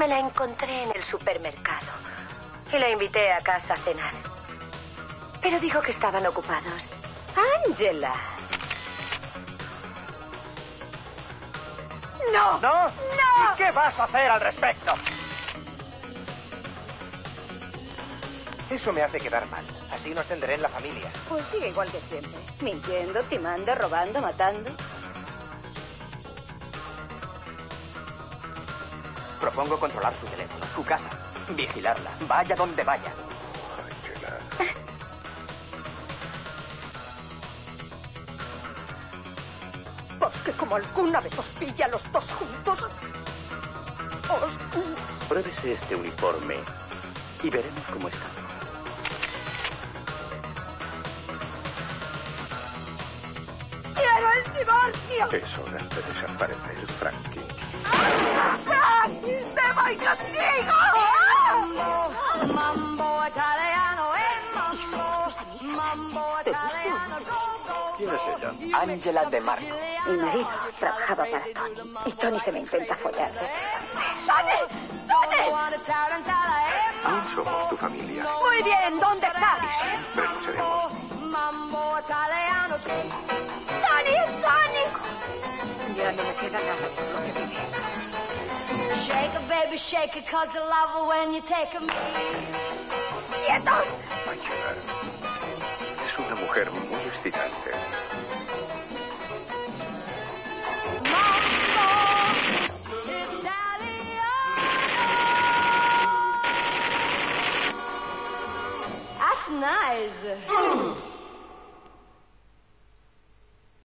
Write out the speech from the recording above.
Me la encontré en el supermercado y la invité a casa a cenar. Pero dijo que estaban ocupados. ¡Ángela! ¡No! ¿No? ¡No! ¿Y qué vas a hacer al respecto? Eso me hace quedar mal. Así no ascenderé en la familia. Pues sigue igual que siempre. Mintiendo, timando, robando, matando. Propongo controlar su teléfono, su casa, vigilarla, vaya donde vaya. Ángela. Porque como alguna vez os pilla a los dos juntos, Pruébese este uniforme y veremos cómo está. ¡Quiero el divorcio! Es hora de desaparecer, Frankie. ¡Frank! ¡Me voy contigo! Mambo italiano, mambo italiano, ¿Quién es ella? Ángela de Marco. Mi marido trabajaba para Tony. Y Tony se me intenta follar desde entonces. ¡Tony! Aún somos tu familia. Muy bien, ¿dónde está? Siempre lo seremos. mambo italiano. ¡Tony! ¡Tony! Ya no me queda nada por lo que vive. Shake it, baby, shake it, 'cause I love it when you take a me. ¡Quietos! Ángela es una mujer muy excitante. That's nice.